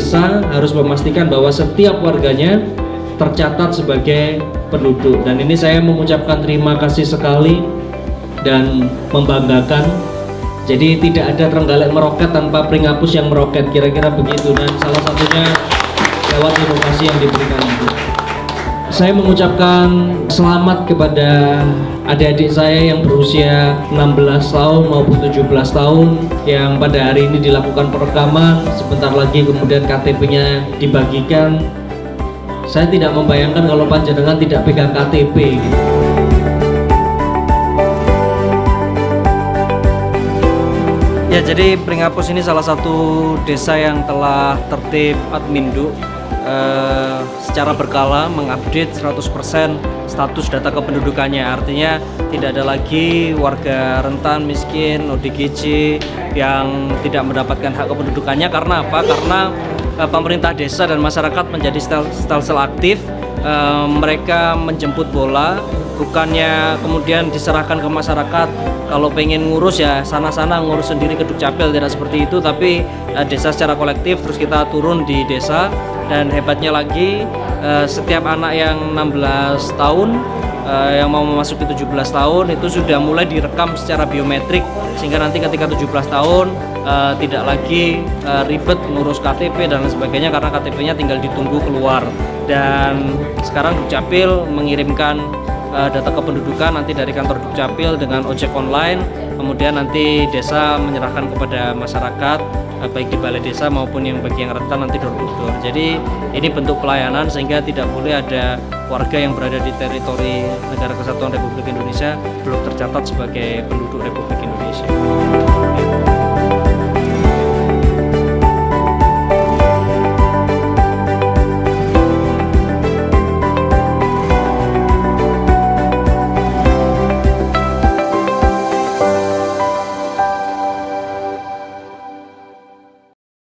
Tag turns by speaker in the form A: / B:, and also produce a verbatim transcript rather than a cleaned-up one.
A: desa harus memastikan bahwa setiap warganya tercatat sebagai penduduk, dan ini saya mengucapkan terima kasih sekali dan membanggakan. Jadi tidak ada Trenggalek meroket tanpa Pringapus yang meroket, kira-kira begitu, dan salah satunya lewat inovasi yang diberikan itu. Saya mengucapkan selamat kepada adik-adik saya yang berusia enam belas tahun maupun tujuh belas tahun yang pada hari ini dilakukan perekaman, sebentar lagi kemudian K T P-nya dibagikan. Saya tidak membayangkan kalau panjenengan tidak pegang K T P gitu. Ya, jadi Pringapus ini salah satu desa yang telah tertib Admindu eh, secara berkala mengupdate seratus persen status data kependudukannya. Artinya tidak ada lagi warga rentan, miskin, O D G J yang tidak mendapatkan hak kependudukannya. Karena apa? Karena eh, pemerintah desa dan masyarakat menjadi sel-sel aktif. Eh, mereka menjemput bola, bukannya kemudian diserahkan ke masyarakat. Kalau pengen ngurus ya sana-sana ngurus sendiri ke Dukcapil, tidak seperti itu, tapi eh, desa secara kolektif terus kita turun di desa. Dan hebatnya lagi eh, setiap anak yang enam belas tahun eh, yang mau memasuki tujuh belas tahun itu sudah mulai direkam secara biometrik, sehingga nanti ketika tujuh belas tahun eh, tidak lagi eh, ribet ngurus K T P dan lain sebagainya, karena K T P-nya tinggal ditunggu keluar. Dan sekarang Dukcapil mengirimkan uh, data kependudukan nanti dari kantor Dukcapil dengan ojek online, kemudian nanti desa menyerahkan kepada masyarakat uh, baik di balai desa maupun yang bagi yang rentan nanti door to door. Jadi ini bentuk pelayanan sehingga tidak boleh ada warga yang berada di teritori Negara Kesatuan Republik Indonesia belum tercatat sebagai penduduk Republik Indonesia.